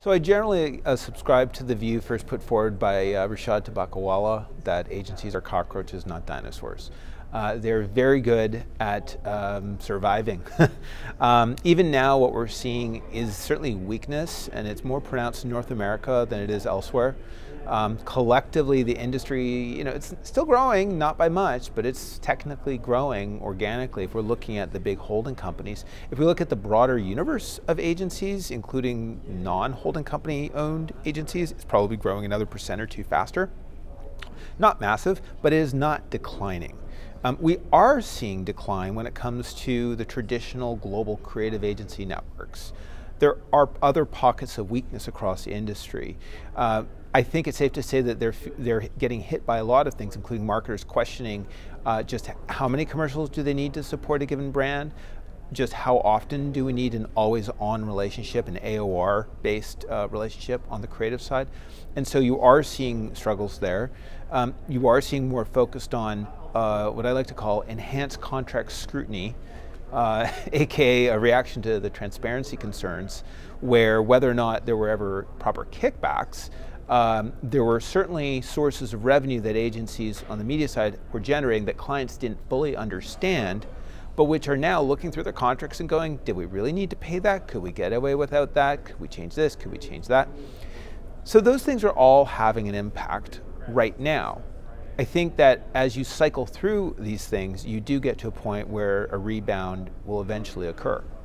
So I generally subscribe to the view first put forward by Rashad Tabakawala that agencies are cockroaches, not dinosaurs. They're very good at surviving. Even now what we're seeing is certainly weakness, and it's more pronounced in North America than it is elsewhere. Collectively, the industry, it's still growing, not by much, but it's technically growing organically if we're looking at the big holding companies. If we look at the broader universe of agencies, including non-holding company owned agencies, it's probably growing another % or 2 faster. Not massive, but it is not declining. We are seeing decline when it comes to the traditional global creative agency networks. There are other pockets of weakness across the industry. I think it's safe to say that they're getting hit by a lot of things, including marketers questioning just how many commercials do they need to support a given brand, just how often do we need an always-on relationship, an AOR-based relationship on the creative side. And so you are seeing struggles there. You are seeing more focused on what I like to call enhanced contract scrutiny, aka a reaction to the transparency concerns, where whether or not there were ever proper kickbacks, there were certainly sources of revenue that agencies on the media side were generating that clients didn't fully understand, but which are now looking through their contracts and going, did we really need to pay that? Could we get away without that? Could we change this? Could we change that? So those things are all having an impact right now. I think that as you cycle through these things, you do get to a point where a rebound will eventually occur.